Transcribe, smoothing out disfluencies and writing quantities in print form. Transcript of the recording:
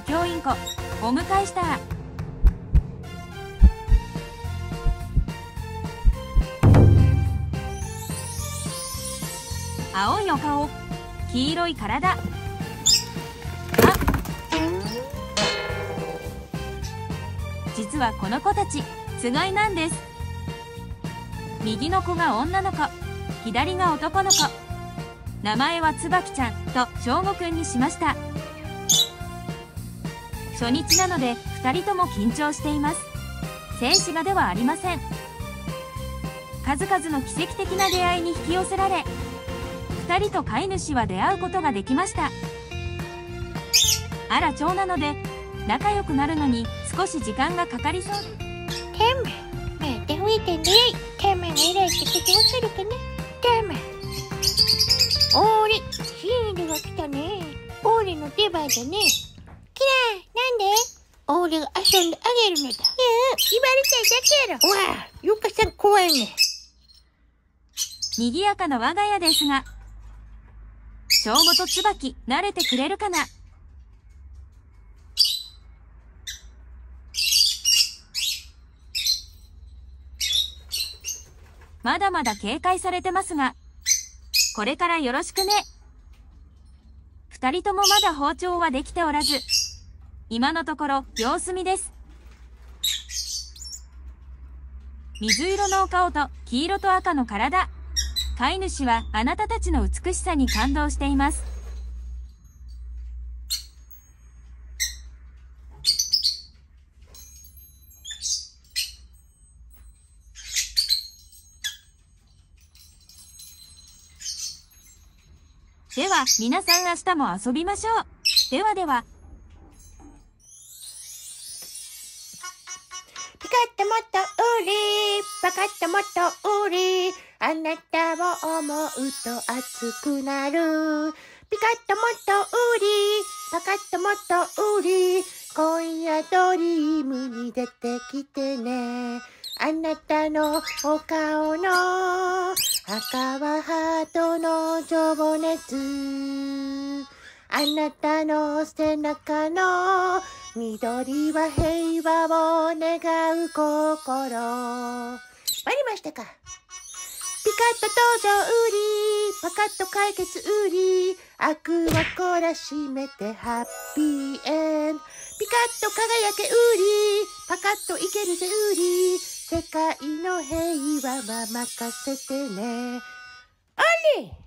教インコお迎えした。青いお顔、黄色い体。あ、実はこの子たちつがいなんです。右の子が女の子、左が男の子。名前はつばきちゃんとしょうごくんにしました。初日なので2人とも緊張しています。静止画ではありません。数々の奇跡的な出会いに引き寄せられ、2人と飼い主は出会うことができました。あら長なので仲良くなるのに少し時間がかかりそうです。 テメ、また増えたね。テメが偉いってことわかるかな。テメ、おーり、シールが来たね。オーリの出番だね。キラー、なんで？オーリが遊んであげるのだ。言われちゃいだけやろ。わあ、ゆかさん怖いね。 賑やかな我が家ですが、しょうごとつばき慣れてくれるかな。まだまだ警戒されてますが、これからよろしくね。2人ともまだ包丁はできておらず、今のところ様子見です。水色のお顔と黄色と赤の体。飼い主はあなたたちの美しさに感動しています。では皆さん明日も遊びましょう。ではでは。 ピカッともっとウリー、パカッともっとウリー、あなたを思うと熱くなる。ピカッともっとウリー、パカッともっとウリー、今夜ドリームに出てきてね。あなたのお顔の赤はハートの情熱、あなたの背中の緑は平和を願う心。バレましたか？ピカッと登場ウリー、パカッと解決ウリー、悪は懲らしめてハッピーエンド。ピカッと輝けウリー、パカッといけるぜウリー、世界の平和は任せてね。あれ